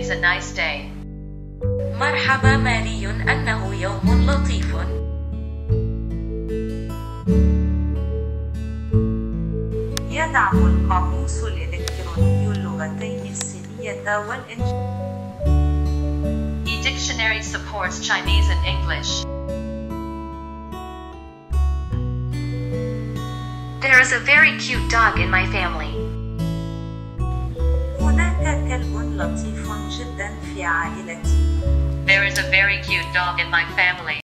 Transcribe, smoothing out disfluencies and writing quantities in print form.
is a nice day. مرحبا ماري أنه يوم لطيف. يدعم القاموس الإلكتروني اللغتين الصينية والإنجليزية. E-dictionary supports Chinese and English. There is a very cute dog in my family. هناك كلب لطيف جدا في عائلتي. There is a very cute dog in my family.